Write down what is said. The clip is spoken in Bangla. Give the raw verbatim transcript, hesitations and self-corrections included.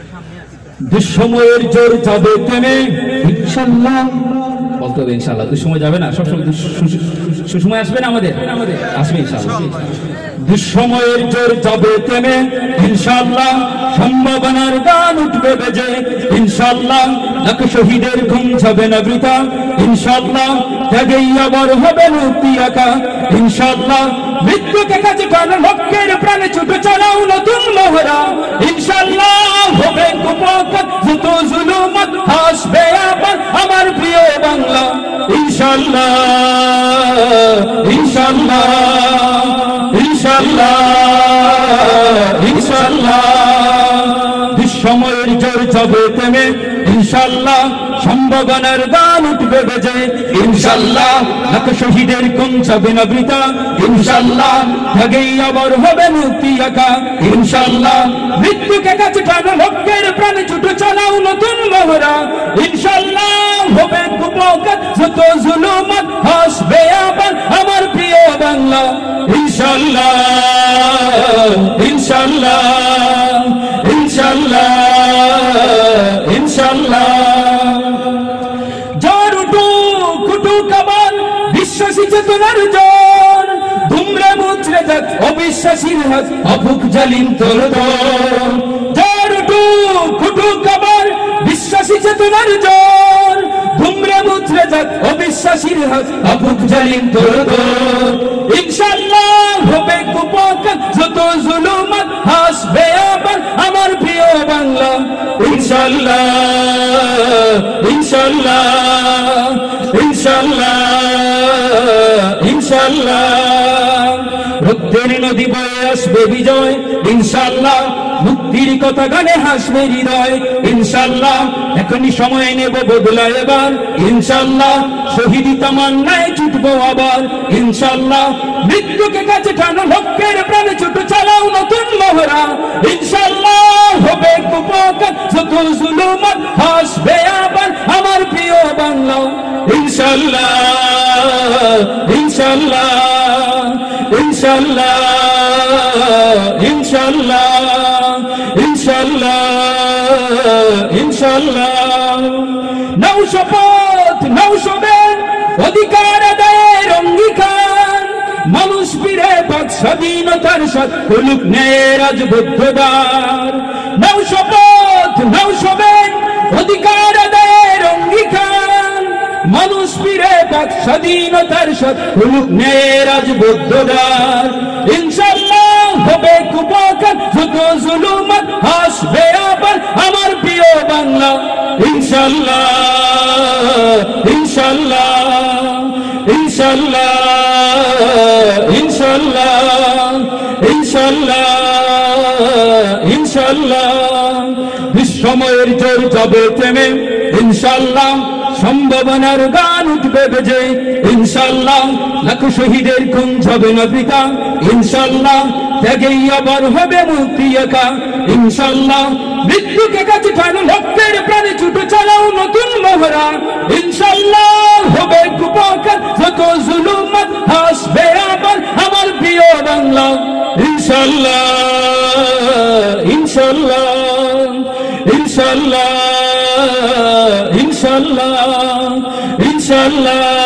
দুঃসময়ের জোর যাবে থেমে ইনশাআল্লাহ। বলতে হবে ইনশাআল্লাহ, দুঃসময় যাবে না, সবসময় সুসময় আসবে না, আমাদের আসবে ইনশাআল্লাহ। দুঃসময়ের জোর যাবে থেমে ইনশাআল্লাহ, সম্ভাবনার গান উঠবে বেজে ইনশাআল্লাহ, লাখ শহীদের ঘুম যাবে না বৃথা ইনশাআল্লাহ, ত্যাগেই আবার হবে মুক্তি আঁকা ইনশাআল্লাহ, মৃত্যুকে কাছে টানো লক্ষ্যের প্রাণে ছুটে চালাও নতুন মহড়া ইনশাআল্লাহ, হবে কুপোকাত যত জুলুমত হাসবে আবার আমার প্রিয় বাংলা ইনশাআল্লাহ ইনশাআল্লাহ ইনশাআল্লাহ ইনশাআল্লাহ। দুঃসময়ের জোর যাবে থেমে ইনশাআল্লাহ, সম্ভাবনার গান উঠবে বেজে ইনশাআল্লাহ, লাখ শহীদের খুন যাবে না বৃথা ইনশাআল্লাহ, ত্যাগেই আবার হবে মুক্তি আঁকা ইনশাআল্লাহ, মৃত্যুকে কাছে টানো লক্ষ্যের প্রাণে ছুটে চালাও নতুন মহড়া ইনশাআল্লাহ, হবে কুপোকাত যত জুলুমত হাসবে আবার আমার প্রিয় বাংলা ইনশাআল্লাহ ইনশাআল্লাহ ইনশাআল্লাহ ইনশাআল্লাহ। জোর উঠুক উঠুক আবার বিশ্বাসী চেতনার জোর, ধুমরে মুচড়ে যাক অবিশ্বাসীর হাত অভুক জালিম তোর দর। জোর উঠুক উঠুক আবার বিশ্বাসী চেতনার জোর, ধুমরে মুচড়ে যাক অবিশ্বাসীর হাত অভুক জালিম তোর দর ইনশাআল্লাহ, হবে কুপোকাত যত জুলুমত হাসবে আবার আমার প্রিয় বাংলা ইনশাআল্লাহ ইনশাআল্লাহ ইনশাআল্লাহ ইনশাআল্লাহ। রক্তের নদী বয়ে আসবে বিজয় ইনশাআল্লাহ, মুক্তির কথা গানে হাসবে হৃদয় ইনশাআল্লাহ, এখনই সময় নেব বদলায় এবার ইনশাআল্লাহ, শহীদি তামান্নায় ছুটবো আবার ইনশাআল্লাহ, মৃত্যুকে কাছে টানো লক্ষ্যের প্রাণে ছুটে চালাও নতুন মহড়া ইনশাআল্লাহ, হবে কুপোকাত যত জুলুমত হাসবে আবার আমার প্রিয় বাংলা ইনশাআল্লাহ ইনশাআল্লাহ ইনশাআল্লাহ ইনশাআল্লাহ ইনশাআল্লাহ ইনশাআল্লাহ। নাও শপথ নাও শোবেন অধিকার আদায়ের অঙ্গীকার, মানুষ ফিরে পাক স্বাধীনতার সাথ হলুক ন্যায়ের রাজবদ্ধদার। নাও শপথ নাও শোবেন অধিকার আদায়ের অঙ্গীকার, মানুষ ফিরে পাক স্বাধীনতার সাথ হলুক ন্যায়ের রাজবদ্ধদার ইনশাআল্লাহ, হবে কুপোকাত যত জুলুমত হাসবে আবার আমার প্রিয় বাংলা ইনশাআল্লাহ ইনশাআল্লাহ ইনশাআল্লাহ ইনশাআল্লাহ ইনশাআল্লাহ ইনশাআল্লাহ। দুঃসময়ের জোর যাবে থেমে ইনশাআল্লাহ, সম্ভাবনার গান উঠবে বেজে ইনশাআল্লাহ, লাখ শহীদের খুন যাবে না বৃথা ইনশাআল্লাহ, ত্যাগেই আবার হবে মুক্তি আঁকা ইনশাআল্লাহ, মৃত্যুকে কাছে টানো লক্ষ্যের প্রাণে ছুটে চালাও নতুন মহড়া ইনশাআল্লাহ, হবে কুপোকাত যত জুলুমত হাসবে আবার আমার প্রিয় বাংলা ইনশাআল্লাহ ইনশাআল্লাহ ইনশাআল্লাহ ইনশাআল্লাহ ইনশাআল্লাহ